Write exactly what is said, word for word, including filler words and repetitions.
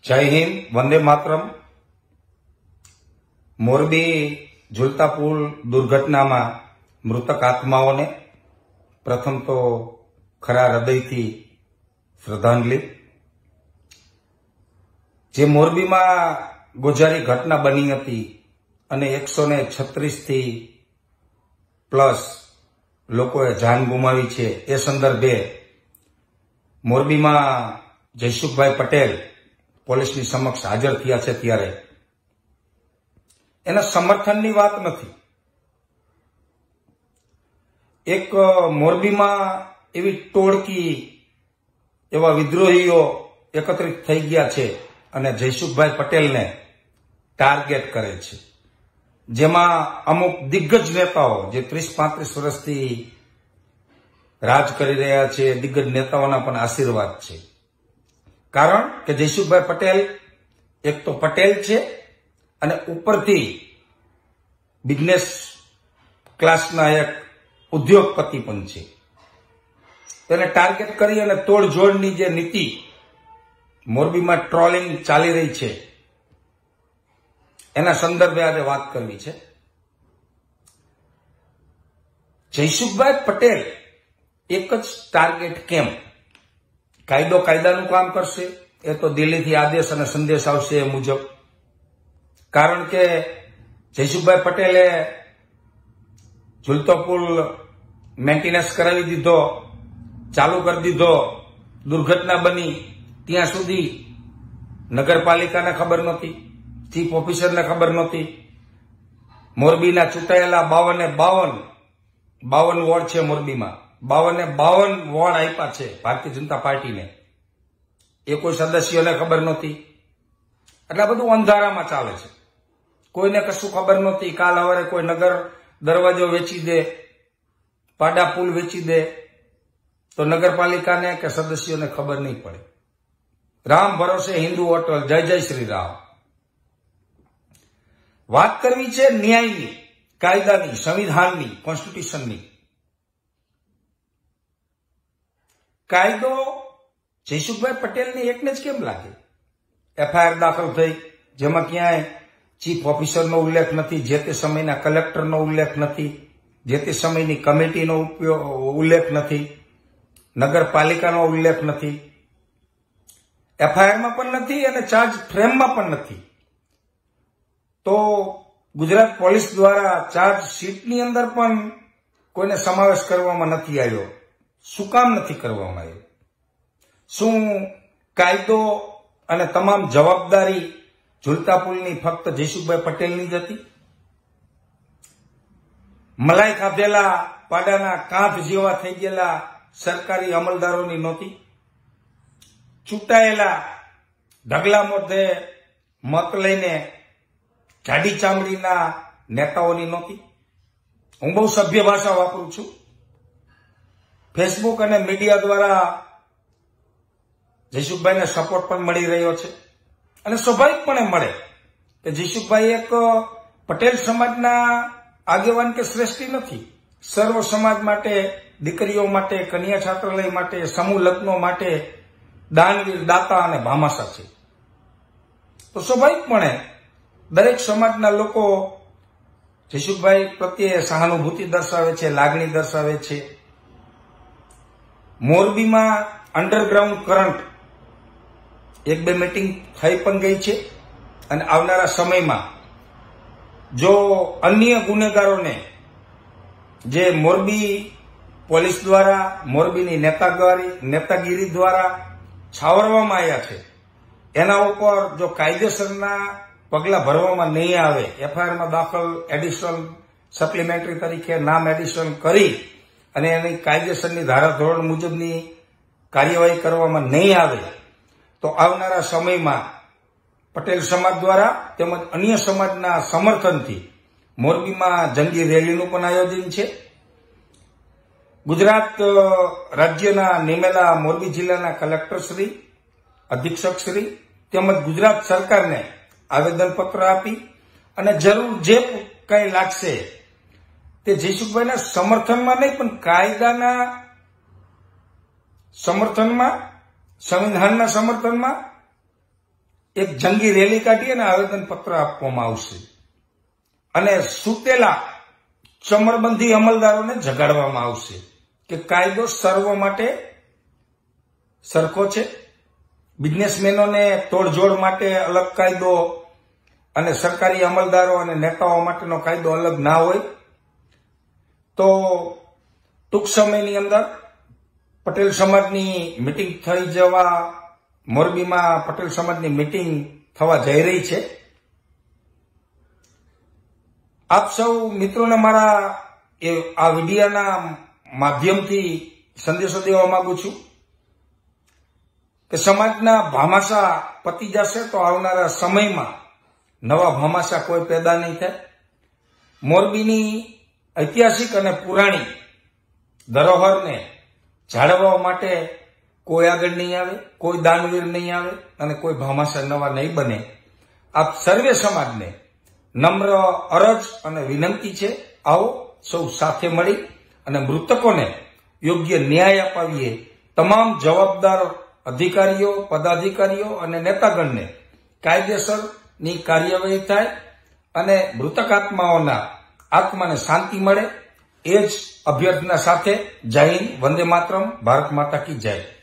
जय हिंद, वंदे मातरम। मोरबी झूलता पुल दुर्घटना में मृतक आत्माओं ने प्रथम तो खरा हृदय थी श्रद्धांजलि। जे मोरबी में गोजारी घटना बनी हती अने एक सौ छत्रीस थी प्लस लोकोए जान गुमावी छे, ए संदर्भे मोरबी में जयसुखभाई पटेल पोलीसनी समक्ष हाजर थया छे त्यारे एना समर्थननी वात नथी। एक मोरबी में एवी टोळकी एवा विद्रोहीओ एकत्रित थई गया छे अने जयसुखभाई पटेल ने टार्गेट करे छे, जेमां अमुक दिग्गज नेताओ जे तीस पैंतीस वर्षथी राज करी रह्या छे, दिग्गज नेताओना पण आशीर्वाद छे। कारण के जयसुखभाई पटेल एक तो पटेल छे अने उपरथी बिजनेस क्लासना एक उद्योगपति पण छे। तेने टार्गेट करी अने तोड़जोड़नी जे नीति मोरबी में ट्रोलिंग चाली रही छे एना संदर्भे आज बात करवी छे। जयसुखभाई पटेल एक ज टार्गेट केम कायदो कायदानुं काम करशे, ए तो दिल्ली थी आदेश अने संदेश आवशे ए मुजब। कारण के जयसुखभाई पटेले झूलतो पुल मेंटेनन्स करावी दीधो, चालू कर दीधो, दुर्घटना बनी त्यां सुधी नगरपालिकाने खबर नहोती, चीफ ऑफिसर ने खबर नहोती। मोरबीना चूंटायेला बावन बावन बावन वोर्ड छे मोरबी में, बावन बावन वोर्ड आप्या छे भारतीय जनता पार्टी ने, ए कोई सदस्यों ने खबर नहोती। એટલે બધું અંધારામાં ચાલે છે, કોઈને કશું ખબર નહોતી। કાલ સવારે કોઈ નગર દરવાજો વેચી દે, પાડા પુલ વેચી દે તો નગરપાલિકાને કે સદસ્યોને ખબર નહીં પડે। રામ ભરોસે હિન્દુ હોટલ, જય જય શ્રી રામ। વાત કરવી છે ન્યાયની, કાયદાની, સંવિધાનની, કોન્સ્ટિટ્યુશનની। કાયદો જયસુખભાઈ પટેલને એકને જ કેમ લાગે? एफआईआर दाखल थई जेमां क्यांय चीफ ऑफिसरनो उल्लेख नथी, जे ते समयना कलेक्टरनो उल्लेख नथी, जे ते समयनी कमिटीनो उल्लेख नथी, नगरपालिकानो उल्लेख नथी, एफआईआर में पण नथी अने चार्ज फ्रेम में पण नथी। तो गुजरात पोलीस द्वारा चार्ज शीटनी अंदर पण कोईने समावेश करवामां नथी आव्यो। शुं काम नथी करवामां आव्यो? शुं कायदो અને તમામ જવાબદારી ઝૂલતા પુલની ફક્ત જયસુખભાઈ પટેલની જ હતી? મલાઈ ખાધેલા પાડાના કાંધ જેવા થઈ ગયેલા સરકારી અમલદારોની નહોતી? ચૂંટાયેલા ઢગલા મોઢે મત લઈને જાડી ચામડીના નેતાઓની નહોતી? હું બહુ સભ્ય ભાષા વાપરું છું। ફેસબુક અને મીડિયા द्वारा जयसुखभाई ने सपोर्ट पण मळी रह्यो छे अने स्वाभाविकपणे मळे के जयसुखभाई एक पटेल समाजना आगेवान के श्रेष्ठी नथी। सर्व समाज माटे, दीकरीओ माटे, कन्या छात्रालय माटे, समूह लग्नो माटे दानवीर, दाता अने भामाशा छे। तो स्वाभाविकपणे दरेक समाजना लोको जयसुखभाई प्रत्ये सहानुभूति दर्शावे छे, लागणी दर्शावे छे। मोरबी में अंडरग्राउंड करंट एक बे मीटिंग थई पण गई छे अने आवनारा समय में जो अन्य गुनेगारों ने जे मोरबी पोलीस द्वारा, मोरबीनी नेतागिरी नेतागिरी द्वारा छावरवामां आव्या छे एना उपर जो कायदेसरना पगला भरवामां नहीं आवे, एफआईआर में दाखल एडिशनल सप्लिमेंटरी तरीके नाम एडिशन करी अने एनी कायदेसरनी धाराधोरण मुजबनी कार्यवाही करवामां नहीं आवे तो आवनारा समय में पटेल समाज द्वारा तेमज अन्य समाजना समर्थनथी मोरबी में जंगी रेलीनुं पण आयोजन छे। गुजरात राज्यना निमेला मोरबी जिल्लाना कलेक्टरश्री, अधीक्षकश्री तेमज गुजरात सरकारने आवेदनपत्र आपी अने जरूर जे कंई लागशे ते जयसुखभाईना समर्थनमां नहीं पण कायदाना समर्थन में, संविधान समर्थन में એક જંગી રેલી કાઢી અને આવેદનપત્ર આપવામાં આવશે અને સૂતેલા ચમરબંધી અમલદારોને જગાડવામાં આવશે કે કાયદો સર્વ માટે સરખો છે. બિઝનેસમેનોને તોડજોડ માટે અલગ કાયદો અને સરકારી અમલદારો અને નેતાઓ માટેનો કાયદો અલગ ના હોય. તો ટૂંક સમયની અંદર પટેલ સમાજની મિટિંગ થઈ જવા મોરબીમાં પટેલ સમાજની મિટિંગ થવા જઈ રહી છે. આપ સૌ મિત્રોને મારા એ આ વિડીયોના માધ્યમથી સંદેશો દેવા માંગુ છું કે સમાજના ભામાશા પતી જશે તો આવનારા સમયમાં નવા ભામાશા કોઈ પેદા નહીં થાય. મોરબીની ઐતિહાસિક અને પુરાણી ધરોહરને જાળવવા માટે કોઈ આગળ નહીં આવે, કોઈ દાનવીર નહીં આવે અને કોઈ ભામાશા નવા નહીં બને. આપ સર્વે સમાજને નમ્ર અરજ અને વિનંતી છે, આવો સૌ સાથે મળી અને મૃતકોને યોગ્ય ન્યાય અપાવીએ. તમામ જવાબદાર અધિકારીઓ, પદાધિકારીઓ અને નેતાગણને કાયદેસરની કાર્યવાહી થાય અને મૃતક આત્માઓના આત્માને શાંતિ મળે એ જ અભ્યર્થના સાથે જય હિન્દ, વંદે માતરમ, ભારત માતા કી જય.